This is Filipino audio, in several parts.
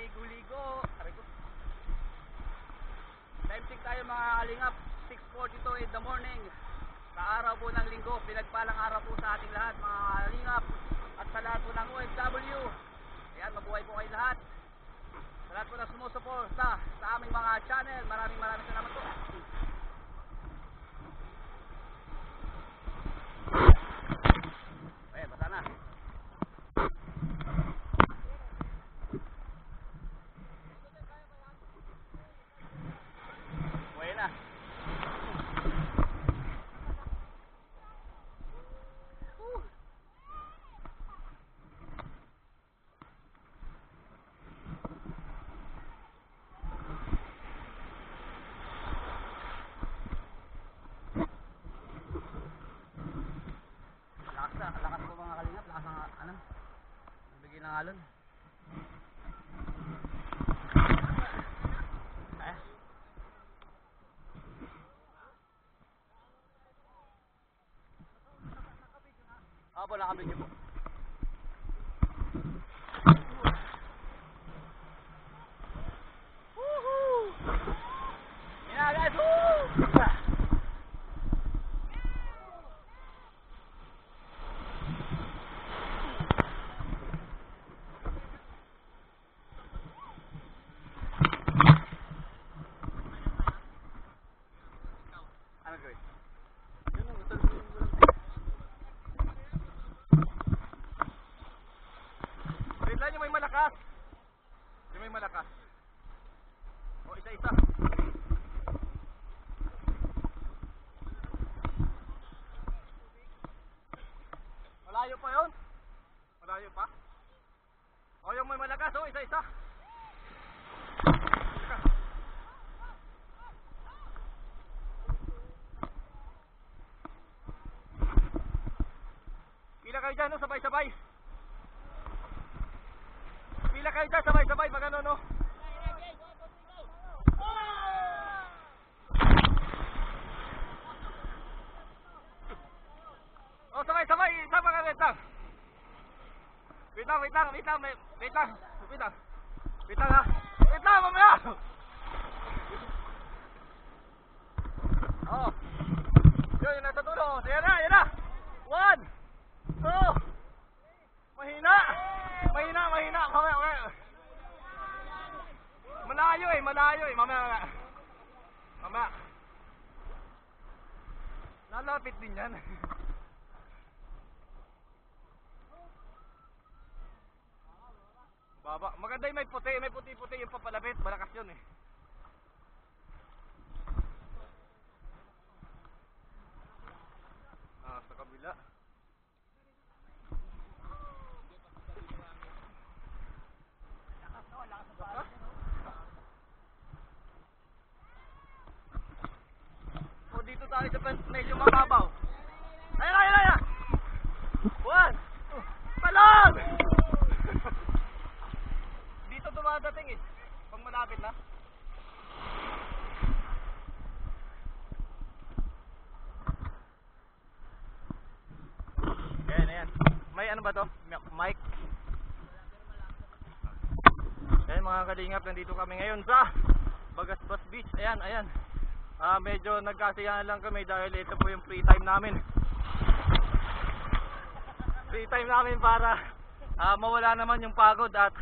maliligo-ligo. Time check tayo mga kalingap, 6:42 in the morning. Sa araw po ng linggo, pinagpalang araw po sa ating lahat mga kalingap. At sa lahat po ng OFW. Ayan, mabuhay po kayo lahat. Sa lahat po na sumusuporta sa aming mga channel, maraming salamat po. Ayan, basta na. Buhay na. Lakas po mga kalingap, lakas ng ano, bigay ng alon. Opo, nakabigyo po. Woohoo! Yan guys, woo! Ano gawin? Yun ang gusto mo. Wait lang, yung may malakas. Yung may malakas. O, isa-isa. Malayo pa yun? Malayo pa? O, yung may malakas, o, isa-isa. Pila kayo dyan, no? Sabay-sabay. Pila kayo dyan, sabay-sabay. Pag ano, no? O, sabay-sabay. Isa pa ka, wait lang. Wait lang. Wait lang, ha. Wait lang, mamaya. O. Yun, yung nasa dulo. Yan na. 1, 2. Mahina. Mamaya. Malayo eh. Mamaya. Lalapit din yan. Baba. Maganda yung may puti yung papalapit. Malakas yun eh. Sa kabila. O, dito tayo sa medyo mababaw. Ayan. 1. Palong! Dito dumadating eh. Pag malapit na. Ayan. May ano ba to? Mic. Ayan mga kalingap, nandito kami ngayon sa Bagasbas Beach. Ayan. Medyo nagkasiyahan lang kami dahil ito po yung free time namin. Free time namin para mawala naman yung pagod at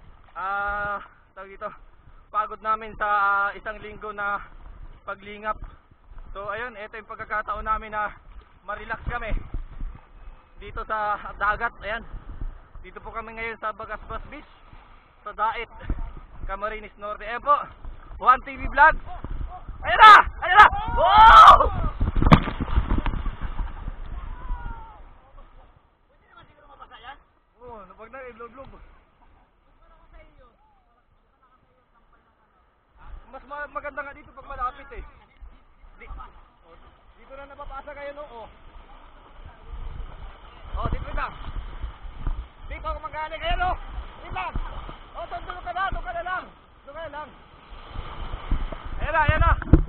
pagod namin sa isang linggo na paglingap. So ayun, ito yung pagkakataon namin na ma-relax kami dito sa dagat. Ayan, dito po kami ngayon sa Bagasbas Beach, sa Dait, Camarines Norte. Ayan po, 1TV Vlog. Ayan na! Wow! Pwede naman siguro mabasa yan? Oo, napag na i-vlog. Mas maganda nga dito pag malapit eh. Dito na napapasa kayo, no? Dito lang. Dito ako magaling kayo, no? Dito lang. Doon ka na lang. Ayan na.